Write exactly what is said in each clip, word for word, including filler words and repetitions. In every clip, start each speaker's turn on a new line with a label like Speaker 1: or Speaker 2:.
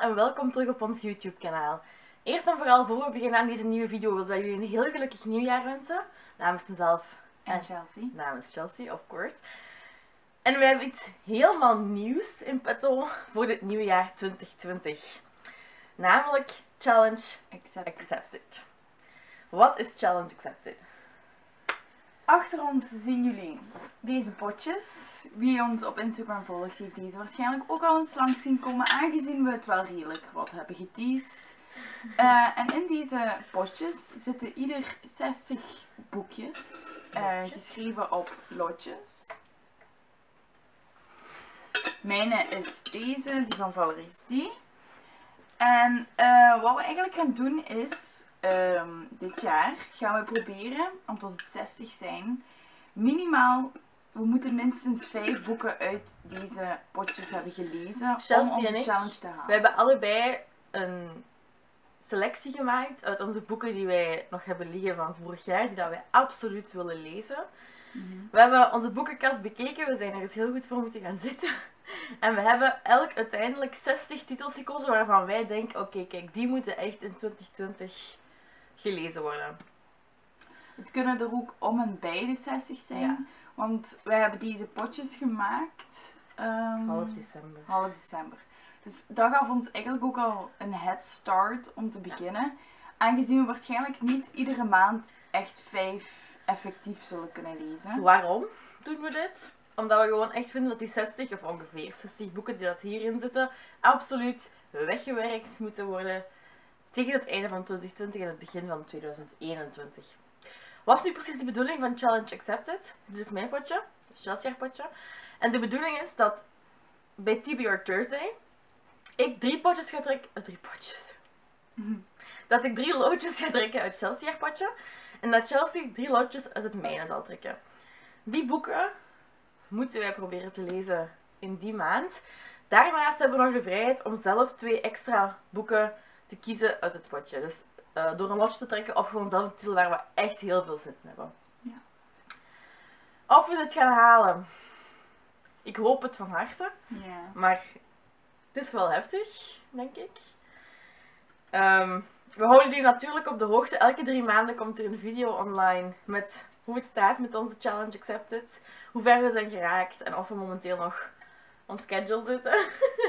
Speaker 1: en welkom terug op ons YouTube kanaal. Eerst en vooral voor we beginnen aan deze nieuwe video wil ik jullie een heel gelukkig nieuwjaar wensen. Namens mezelf
Speaker 2: en, en Chelsea.
Speaker 1: Namens Chelsea, of course. En we hebben iets helemaal nieuws in petto voor dit nieuwe jaar twintig twintig. Namelijk Challenge Accepted. Accepted. Wat is Challenge Accepted?
Speaker 2: Achter ons zien jullie deze potjes. Wie ons op Instagram volgt heeft deze waarschijnlijk ook al eens langs zien komen, aangezien we het wel redelijk wat hebben geteased. Uh, en in deze potjes zitten ieder zestig boekjes, uh, geschreven op lotjes. Mijne is deze, die van Valerie is die. En uh, wat we eigenlijk gaan doen is, um, dit jaar gaan we proberen, omdat het zestig zijn, minimaal, we moeten minstens vijf boeken uit deze potjes hebben gelezen
Speaker 1: Chelsea
Speaker 2: om onze
Speaker 1: en ik,
Speaker 2: challenge te halen.
Speaker 1: We hebben allebei een selectie gemaakt uit onze boeken die wij nog hebben liggen van vorig jaar, die dat wij absoluut willen lezen. Mm-hmm. We hebben onze boekenkast bekeken, we zijn er eens heel goed voor moeten gaan zitten. En we hebben elk uiteindelijk zestig titels gekozen waarvan wij denken, oké, okay, kijk, die moeten echt in twintig twintig gelezen worden.
Speaker 2: Het kunnen er ook om en bij de zestig zijn, ja. Want wij hebben deze potjes gemaakt um,
Speaker 1: half december.
Speaker 2: half december. Dus dat gaf ons eigenlijk ook al een head start om te beginnen. Aangezien we waarschijnlijk niet iedere maand echt vijf effectief zullen kunnen lezen.
Speaker 1: Waarom doen we dit? Omdat we gewoon echt vinden dat die zestig of ongeveer zestig boeken die dat hierin zitten absoluut weggewerkt moeten worden tegen het einde van twintig twintig en het begin van tweeduizend eenentwintig. Wat is nu precies de bedoeling van Challenge Accepted? Dit is mijn potje, het is Chelsea's potje. En de bedoeling is dat bij T B R Thursday ik drie potjes ga trekken, uh, drie potjes. Mm-hmm. Dat ik drie loodjes ga trekken uit Chelsea's potje en dat Chelsea drie loodjes uit het mijne zal trekken. Die boeken moeten wij proberen te lezen in die maand. Daarnaast hebben we nog de vrijheid om zelf twee extra boeken te kiezen uit het potje. Dus uh, door een lotje te trekken of gewoon zelf een titel waar we echt heel veel zin in hebben. Ja. Of we dit gaan halen. Ik hoop het van harte.
Speaker 2: Ja.
Speaker 1: Maar het is wel heftig, denk ik. Um, we houden jullie natuurlijk op de hoogte. Elke drie maanden komt er een video online met hoe het staat met onze Challenge Accepted. Hoe ver we zijn geraakt en of we momenteel nog on schedule zitten.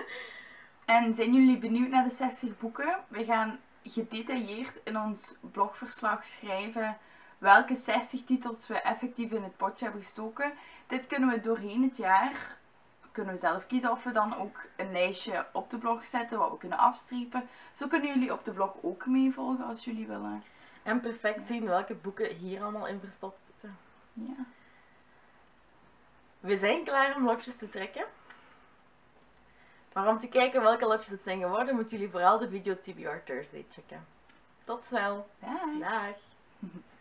Speaker 2: En zijn jullie benieuwd naar de zestig boeken? We gaan gedetailleerd in ons blogverslag schrijven welke zestig titels we effectief in het potje hebben gestoken. Dit kunnen we doorheen het jaar, kunnen we zelf kiezen of we dan ook een lijstje op de blog zetten wat we kunnen afstrepen. Zo kunnen jullie op de blog ook meevolgen als jullie willen.
Speaker 1: En perfect zien welke boeken hier allemaal in verstopt zitten.
Speaker 2: Ja.
Speaker 1: We zijn klaar om lotjes te trekken. Maar om te kijken welke lotjes het zijn geworden, moeten jullie vooral de video T B R Thursday checken. Tot snel.
Speaker 2: Dag.
Speaker 1: Dag.